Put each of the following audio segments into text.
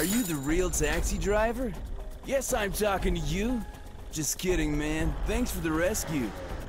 Are you the real taxi driver? Yes, I'm talking to you. Just kidding, man. Thanks for the rescue.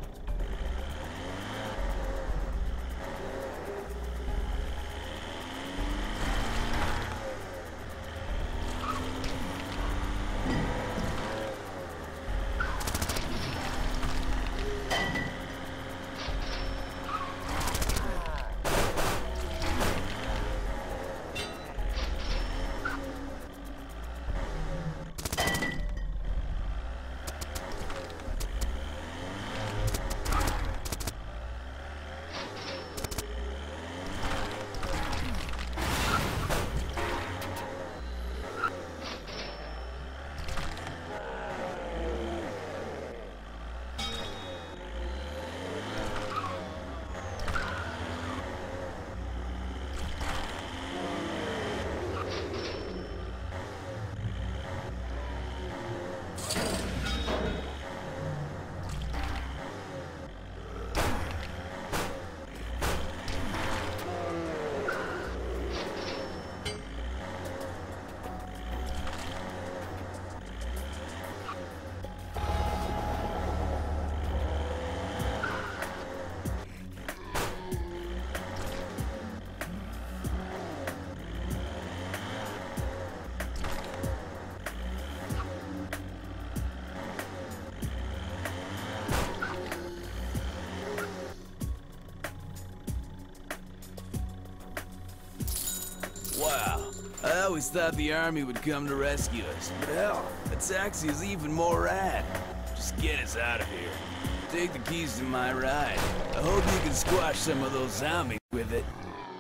Wow, I always thought the army would come to rescue us, but hell, a taxi is even more rad. Just get us out of here. Take the keys to my ride. I hope you can squash some of those zombies with it.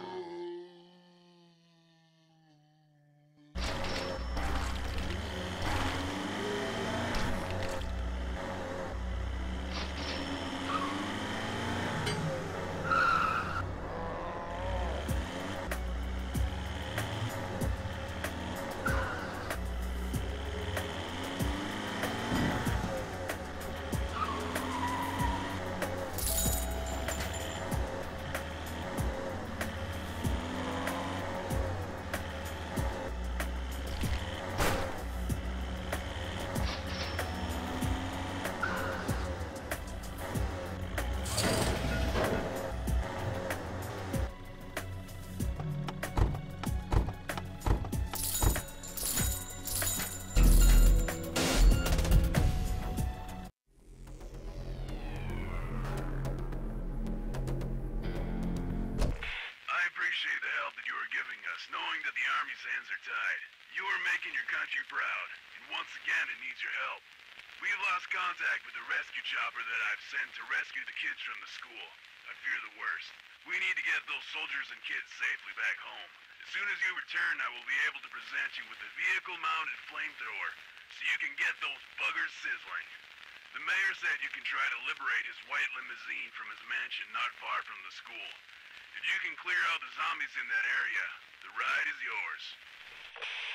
Knowing that the Army's hands are tied. You are making your country proud, and once again it needs your help. We've lost contact with the rescue chopper that I've sent to rescue the kids from the school. I fear the worst. We need to get those soldiers and kids safely back home. As soon as you return, I will be able to present you with a vehicle-mounted flamethrower, so you can get those buggers sizzling. The mayor said you can try to liberate his white limousine from his mansion not far from the school. If you can clear out the zombies in that area, the ride is yours.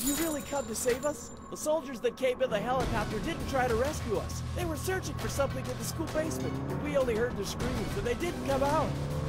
You really come to save us? The soldiers that came in the helicopter didn't try to rescue us. They were searching for something in the school basement, and we only heard their screams, and they didn't come out.